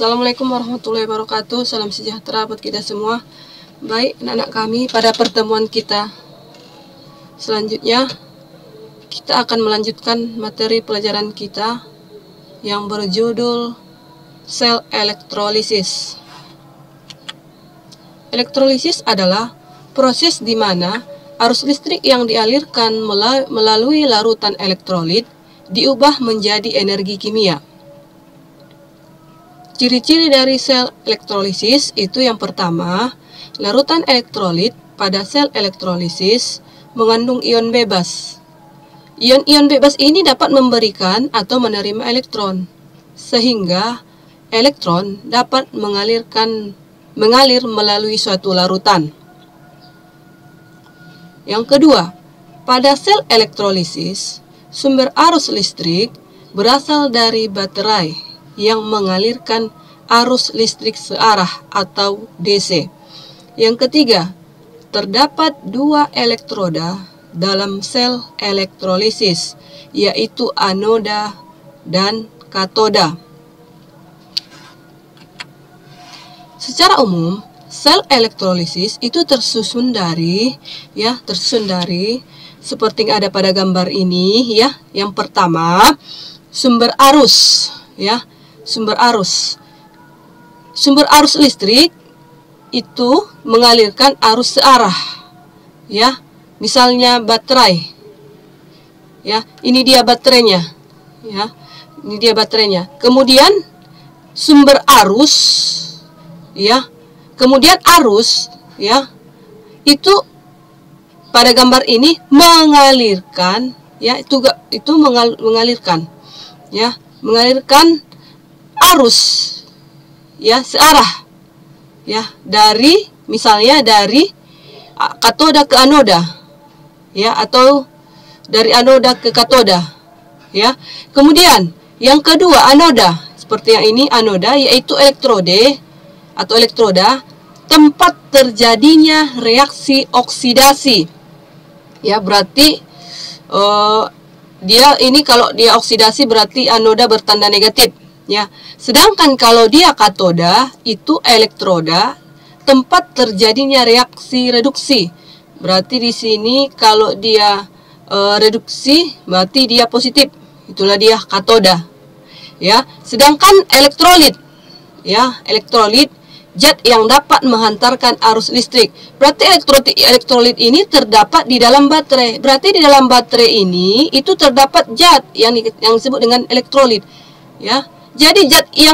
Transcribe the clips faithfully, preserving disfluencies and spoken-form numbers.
Assalamualaikum warahmatullahi wabarakatuh. Salam sejahtera buat kita semua. Baik, anak-anak kami, pada pertemuan kita selanjutnya kita akan melanjutkan materi pelajaran kita yang berjudul sel elektrolisis. Elektrolisis adalah proses di mana arus listrik yang dialirkan melalui larutan elektrolit diubah menjadi energi kimia. Ciri-ciri dari sel elektrolisis itu yang pertama, larutan elektrolit pada sel elektrolisis mengandung ion bebas. Ion-ion bebas ini dapat memberikan atau menerima elektron, sehingga elektron dapat mengalirkan mengalir melalui suatu larutan. Yang kedua, pada sel elektrolisis, sumber arus listrik berasal dari baterai yang mengalirkan arus listrik searah atau D C. Yang ketiga, terdapat dua elektroda dalam sel elektrolisis, yaitu anoda dan katoda. Secara umum, sel elektrolisis itu tersusun dari ya, tersusun dari seperti yang ada pada gambar ini ya. Yang pertama, sumber arus ya. Sumber arus. Sumber arus listrik itu mengalirkan arus searah. Ya, misalnya baterai. Ya, ini dia baterainya. Ya, ini dia baterainya. Kemudian sumber arus ya. Kemudian arus ya. Itu pada gambar ini mengalirkan ya, itu itu mengal, mengalirkan ya, mengalirkan arus ya searah ya, dari misalnya dari katoda ke anoda ya, atau dari anoda ke katoda ya. Kemudian yang kedua, anoda, seperti yang ini anoda, yaitu elektrode atau elektroda, tempat terjadinya reaksi oksidasi ya. Berarti uh, dia ini kalau dia oksidasi berarti anoda bertanda negatif ya. Sedangkan kalau dia katoda itu elektroda, tempat terjadinya reaksi reduksi. Berarti di sini kalau dia e, reduksi berarti dia positif. Itulah dia katoda. Ya. Sedangkan elektrolit ya, elektrolit zat yang dapat menghantarkan arus listrik. Berarti elektrolit elektrolit ini terdapat di dalam baterai. Berarti di dalam baterai ini itu terdapat zat yang yang disebut dengan elektrolit ya. Jadi zat yang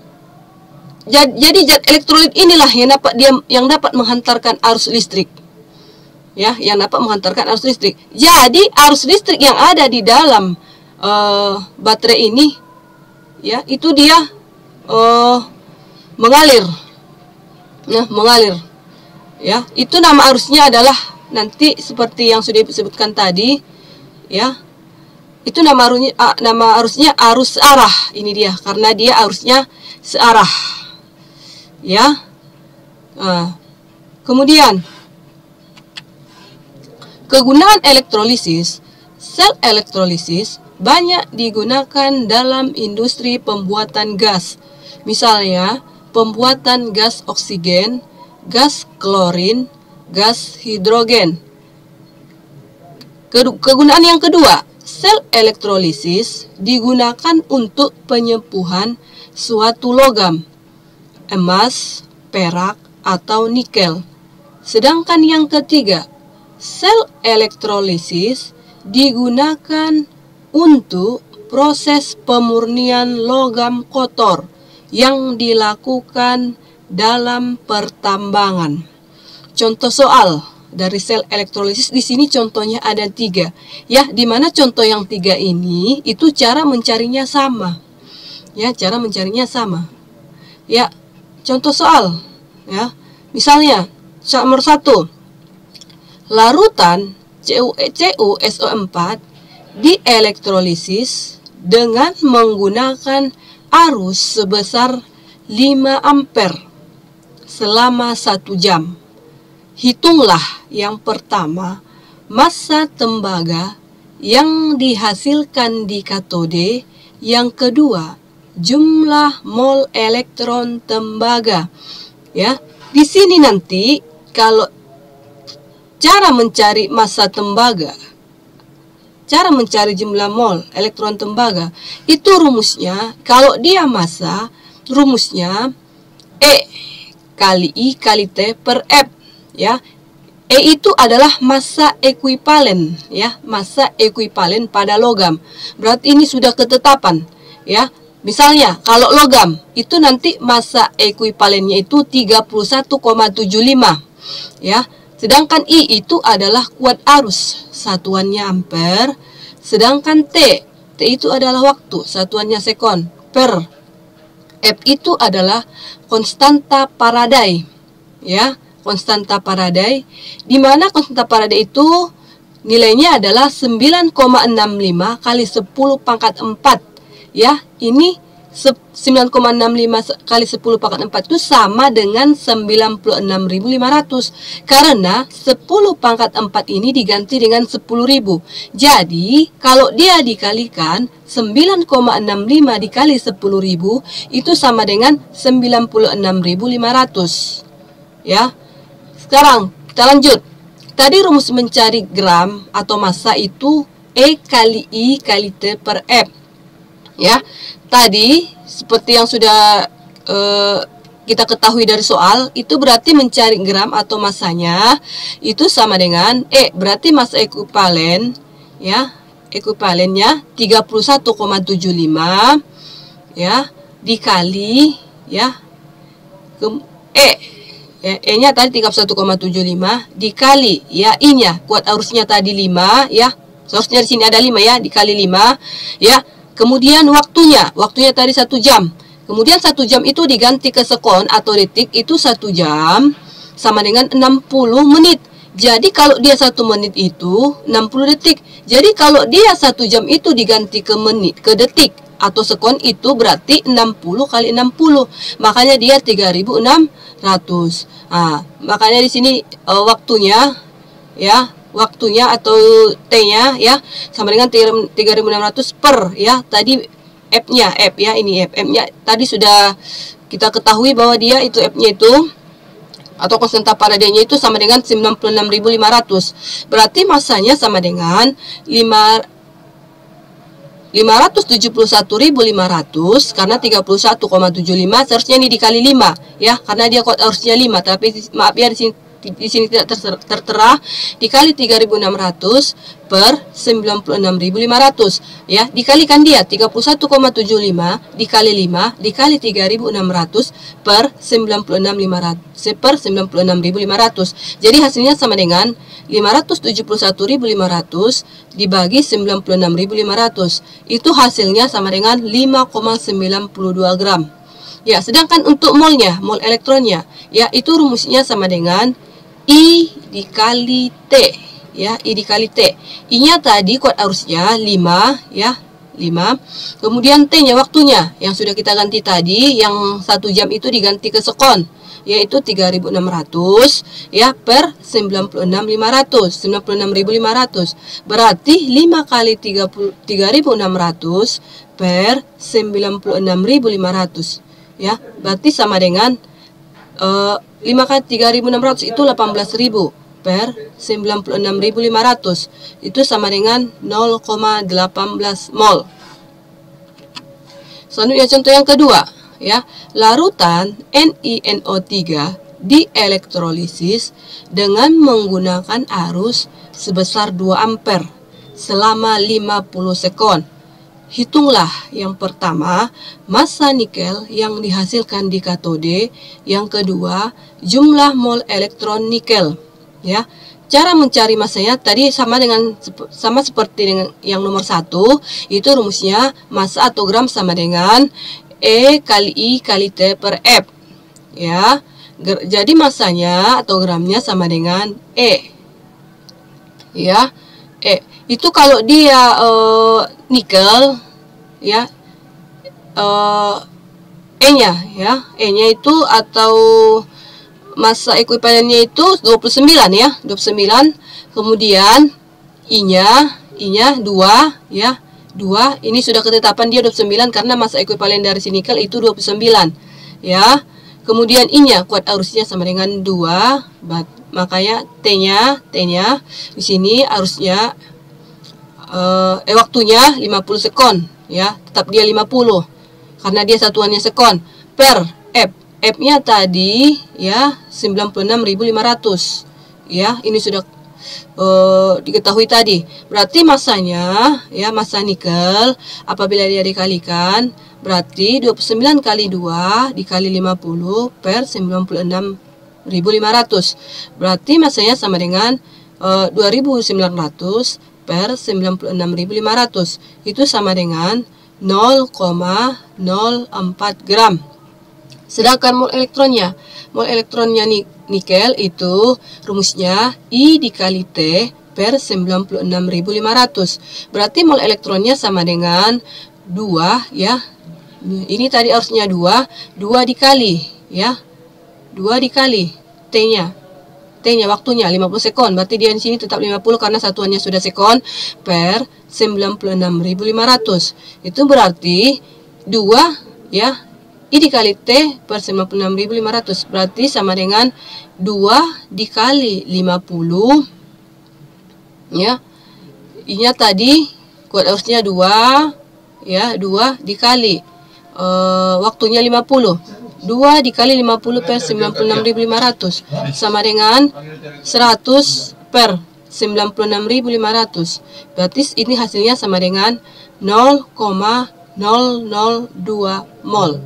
jad, jadi zat elektrolit inilah yang dapat dia yang dapat menghantarkan arus listrik. Ya, yang dapat menghantarkan arus listrik. Jadi arus listrik yang ada di dalam uh, baterai ini ya, itu dia uh, mengalir. Ya, mengalir. Ya, itu nama arusnya adalah nanti seperti yang sudah disebutkan tadi ya. Itu nama arusnya, nama arusnya arus searah. Ini dia, karena dia arusnya searah ya. Nah, kemudian kegunaan elektrolisis. Sel elektrolisis banyak digunakan dalam industri pembuatan gas. Misalnya pembuatan gas oksigen, gas klorin, gas hidrogen. Kegunaan yang kedua, sel elektrolisis digunakan untuk penyempuhan suatu logam, emas, perak, atau nikel. Sedangkan yang ketiga, sel elektrolisis digunakan untuk proses pemurnian logam kotor yang dilakukan dalam pertambangan. Contoh soal dari sel elektrolisis di sini contohnya ada tiga ya, dimana contoh yang tiga ini itu cara mencarinya sama ya, cara mencarinya sama ya. Contoh soal ya, misalnya nomor satu, larutan C u S O empat dielektrolisis dengan menggunakan arus sebesar lima ampere selama satu jam. Hitunglah yang pertama massa tembaga yang dihasilkan di katode, yang kedua jumlah mol elektron tembaga. Ya, di sini nanti kalau cara mencari massa tembaga, cara mencari jumlah mol elektron tembaga, itu rumusnya kalau dia massa, rumusnya E kali I kali T per F, ya. E itu adalah massa ekuivalen, ya, massa ekuivalen pada logam. Berarti ini sudah ketetapan, ya. Misalnya kalau logam itu nanti massa ekuivalennya itu tiga puluh satu koma tujuh lima, ya. Sedangkan I itu adalah kuat arus, satuannya ampere. Sedangkan T, T itu adalah waktu, satuannya sekon, per F itu adalah konstanta Faraday, ya. Konstanta Faraday, di mana konstanta Faraday itu nilainya adalah sembilan koma enam lima kali sepuluh pangkat empat, ya. Ini sembilan koma enam lima kali sepuluh pangkat empat itu sama dengan sembilan puluh enam ribu lima ratus, karena sepuluh pangkat empat ini diganti dengan sepuluh ribu. Jadi kalau dia dikalikan sembilan koma enam lima dikali sepuluh ribu itu sama dengan sembilan puluh enam ribu lima ratus, ya. Sekarang kita lanjut. Tadi rumus mencari gram atau massa itu E kali I kali T per F, ya. Tadi seperti yang sudah uh, kita ketahui dari soal, itu berarti mencari gram atau massanya itu sama dengan E, berarti massa ekuivalen, ya, ekuivalennya tiga puluh satu koma tujuh lima, ya, dikali, ya, ke E, ya, E-nya tadi tiga puluh satu koma tujuh lima dikali, ya, I-nya kuat arusnya tadi lima, ya. Seharusnya di sini ada lima, ya, dikali lima, ya. Kemudian waktunya, waktunya tadi satu jam. Kemudian satu jam itu diganti ke sekon atau detik, itu satu jam sama dengan enam puluh menit. Jadi kalau dia satu menit itu enam puluh detik. Jadi kalau dia satu jam itu diganti ke menit, ke detik atau sekon, itu berarti enam puluh kali enam puluh. Makanya dia tiga ribu enam ratus. Nah, makanya di sini uh, waktunya, ya, waktunya atau T-nya, ya, sama dengan tiga ribu enam ratus per, ya, tadi F-nya, F, ya, ini F, M-nya tadi sudah kita ketahui bahwa dia itu F-nya itu atau konstanta Faraday-nya itu sama dengan sembilan puluh enam ribu lima ratus. Berarti massanya sama dengan lima ratus tujuh puluh satu ribu lima ratus, karena tiga puluh satu koma tujuh lima seharusnya ini dikali lima, ya, karena dia kuat arusnya lima, tapi maaf ya di sini di sini tidak tertera, dikali tiga ribu enam ratus per sembilan puluh enam ribu lima ratus, ya, dikalikan dia tiga puluh satu koma tujuh lima dikali lima dikali tiga ribu enam ratus per sembilan puluh enam ribu lima ratus per sembilan puluh enam ribu lima ratus. Jadi hasilnya sama dengan lima ratus tujuh puluh satu ribu lima ratus dibagi sembilan puluh enam ribu lima ratus. Itu hasilnya sama dengan lima koma sembilan dua gram. Ya, sedangkan untuk molnya, mol elektronnya, ya, itu rumusnya sama dengan I dikali T, ya, I dikali T. I-nya tadi kuat arusnya lima, ya, lima. Kemudian T-nya waktunya yang sudah kita ganti tadi, yang satu jam itu diganti ke sekon, yaitu tiga ribu enam ratus, ya, per sembilan puluh enam ribu lima ratus, sembilan puluh enam ribu lima ratus. Berarti lima kali tiga ribu enam ratus per sembilan puluh enam ribu lima ratus, ya. Berarti sama dengan uh, lima kali tiga ribu enam ratus itu delapan belas ribu per sembilan puluh enam ribu lima ratus. Itu sama dengan nol koma delapan belas mol. Selanjutnya contoh yang kedua, ya. Larutan N i N O tiga dielektrolisis dengan menggunakan arus sebesar dua ampere selama lima puluh sekon. Hitunglah yang pertama massa nikel yang dihasilkan di katode, yang kedua jumlah mol elektron nikel, ya. Cara mencari massanya tadi sama dengan sama seperti dengan yang nomor satu, itu rumusnya massa atau gram sama dengan E kali I kali T per F, ya. Jadi massanya atau gramnya sama dengan E, ya. E itu kalau dia uh, nikel, ya, uh, E-nya, ya, E-nya itu atau massa ekuivalennya itu dua puluh sembilan, ya, dua puluh sembilan. Kemudian I-nya, I-nya dua, ya, dua, ini sudah ketetapan dia dua puluh sembilan karena massa ekuivalen dari si nikel itu dua puluh sembilan, ya. Kemudian I-nya kuat arusnya sama dengan dua, makanya T-nya T-nya di sini arusnya eh, eh waktunya lima puluh sekon, ya. Tetap dia lima puluh karena dia satuannya sekon per F. F-nya tadi ya sembilan puluh enam ribu lima ratus. Ya, ini sudah Uh, diketahui tadi. Berarti massanya ya, massa nikel apabila dia dikalikan berarti dua puluh sembilan kali dua dikali lima puluh per sembilan puluh enam ribu lima ratus. Berarti massanya sama dengan uh, dua ribu sembilan ratus per sembilan puluh enam ribu lima ratus. Itu sama dengan nol koma nol empat gram. Sedangkan mol elektronnya, mol elektronnya nih nikel itu rumusnya I dikali T per sembilan puluh enam ribu lima ratus. Berarti mol elektronnya sama dengan dua ya. Ini tadi harusnya dua, dua dikali ya. dua dikali T-nya. T-nya waktunya lima puluh sekon. Berarti dia di sini tetap lima puluh karena satuannya sudah sekon per sembilan puluh enam ribu lima ratus. Itu berarti dua ya. I dikali T per sembilan puluh enam ribu lima ratus berarti sama dengan dua dikali lima puluh ya. I-nya tadi kuat arusnya dua ya, dua dikali e, waktunya lima puluh. dua dikali lima puluh per sembilan puluh enam ribu lima ratus sama dengan seratus per sembilan puluh enam ribu lima ratus. Berarti ini hasilnya sama dengan nol koma nol nol dua mol.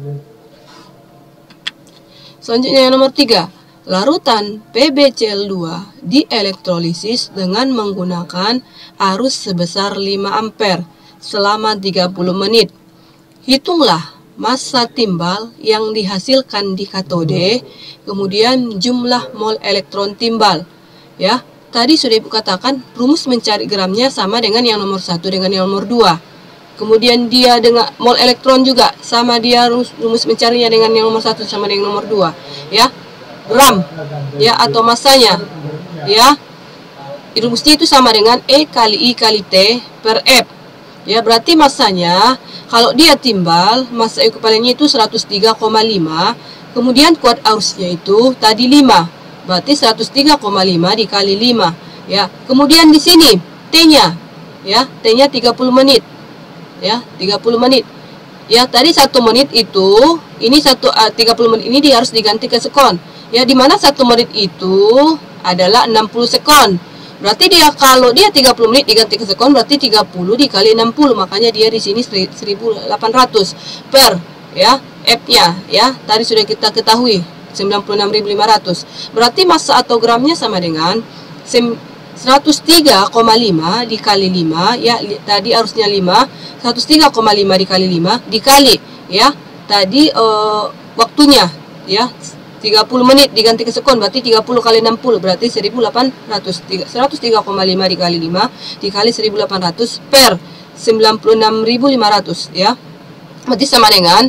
Selanjutnya yang nomor tiga, larutan P b C l dua dielektrolisis dengan menggunakan arus sebesar lima ampere selama tiga puluh menit. Hitunglah massa timbal yang dihasilkan di katode, kemudian jumlah mol elektron timbal. Ya, tadi sudah Ibu katakan rumus mencari gramnya sama dengan yang nomor satu dengan yang nomor dua. Kemudian dia dengan mol elektron juga sama, dia rumus, rumus mencarinya dengan yang nomor satu sama dengan yang nomor dua, ya. Gram ya atau massanya ya. Rumusnya itu sama dengan E kali I kali T per F. Ya, berarti massanya kalau dia timbal, massa ekuivalennya itu seratus tiga koma lima, kemudian kuat arusnya itu tadi lima. Berarti seratus tiga koma lima dikali lima, ya. Kemudian di sini T-nya ya, T-nya tiga puluh menit. Ya, tiga puluh menit. Ya, tadi satu menit itu, ini satu uh, tiga puluh menit ini dia harus diganti ke sekon. Ya, di mana satu menit itu adalah enam puluh sekon. Berarti dia kalau dia tiga puluh menit diganti ke sekon berarti tiga puluh dikali enam puluh. Makanya dia di sini seribu delapan ratus per ya, F-nya ya. Tadi sudah kita ketahui sembilan puluh enam ribu lima ratus. Berarti massa atau gramnya sama dengan seratus tiga koma lima dikali lima ya, tadi harusnya lima, seratus tiga koma lima dikali lima dikali ya tadi uh, waktunya ya tiga puluh menit diganti ke sekon berarti tiga puluh kali enam puluh berarti seribu delapan ratus. Seratus tiga koma lima dikali lima dikali seribu delapan ratus per sembilan puluh enam ribu lima ratus ya, berarti sama dengan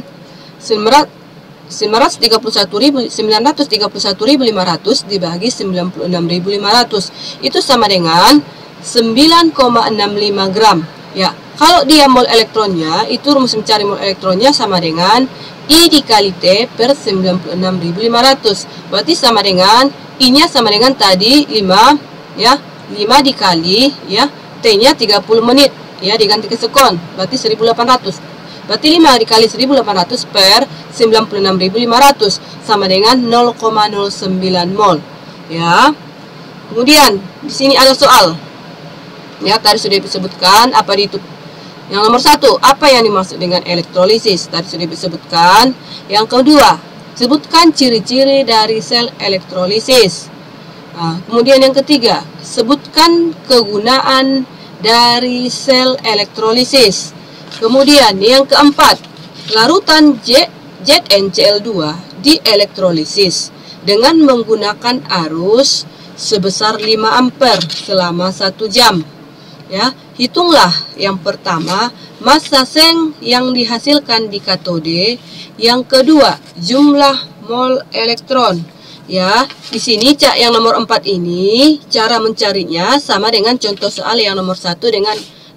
sembilan ratus tiga puluh satu ribu lima ratus dibagi sembilan puluh enam ribu lima ratus itu sama dengan sembilan koma enam lima gram ya. Kalau dia mol elektronnya itu rumus mencari mol elektronnya sama dengan I dikali T per sembilan puluh enam ribu lima ratus. Berarti sama dengan I-nya sama dengan tadi lima ya, lima dikali ya T-nya tiga puluh menit ya diganti ke sekon berarti seribu delapan ratus. Berarti lima dikali seribu delapan ratus per sembilan puluh enam ribu lima ratus sama dengan nol koma nol sembilan mol. Ya. Kemudian di sini ada soal. Ya, tadi sudah disebutkan apa itu. Yang nomor satu, apa yang dimaksud dengan elektrolisis? Tadi sudah disebutkan. Yang kedua, sebutkan ciri-ciri dari sel elektrolisis. Nah, kemudian yang ketiga, sebutkan kegunaan dari sel elektrolisis. Kemudian yang keempat, larutan Z N C l dua dielektrolisis dengan menggunakan arus sebesar lima ampere selama satu jam. Ya, hitunglah yang pertama massa seng yang dihasilkan di katode, yang kedua jumlah mol elektron. Ya, di sini cak yang nomor empat ini cara mencarinya sama dengan contoh soal yang nomor satu dengan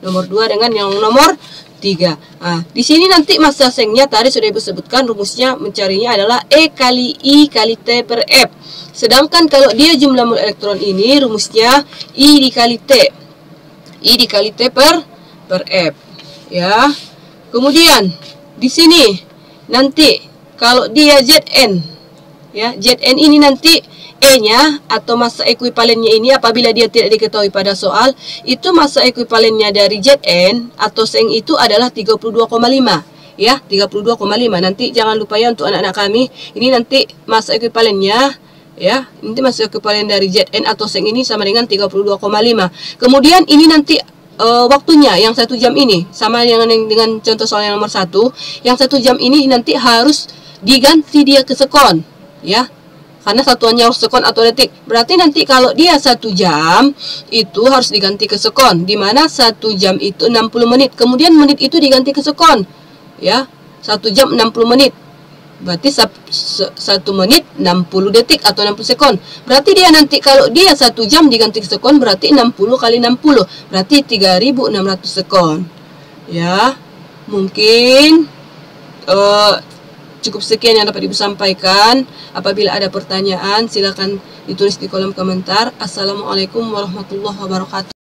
nomor dua dengan yang nomor tiga. Nah, di sini nanti massa sengnya tadi sudah Ibu sebutkan, rumusnya mencarinya adalah E kali I kali T per F. Sedangkan kalau dia jumlah mol elektron ini rumusnya I dikali T. I dikali T per per F. Ya. Kemudian di sini nanti kalau dia Zn, ya, Zn ini nanti E-nya atau massa ekuivalennya ini apabila dia tidak diketahui pada soal, itu massa ekuivalennya dari Zn atau seng itu adalah tiga puluh dua koma lima, ya, tiga puluh dua koma lima. Nanti jangan lupa ya untuk anak-anak kami, ini nanti massa ekuivalennya, ya, nanti massa ekuivalen dari Zn atau seng ini sama dengan tiga puluh dua koma lima. Kemudian ini nanti uh, waktunya yang satu jam ini sama dengan dengan contoh soal yang nomor satu, yang satu jam ini nanti harus diganti dia ke sekon, ya. Karena satuannya harus sekon atau detik. Berarti nanti kalau dia satu jam itu harus diganti ke sekon. Dimana satu jam itu enam puluh menit. Kemudian menit itu diganti ke sekon. Ya, satu jam enam puluh menit. Berarti satu menit enam puluh detik atau enam puluh sekon. Berarti dia nanti kalau dia satu jam diganti ke sekon berarti enam puluh kali enam puluh. Berarti tiga ribu enam ratus sekon. Ya, mungkin uh, cukup sekian yang dapat Ibu sampaikan. Apabila ada pertanyaan, silakan ditulis di kolom komentar. Assalamualaikum warahmatullahi wabarakatuh.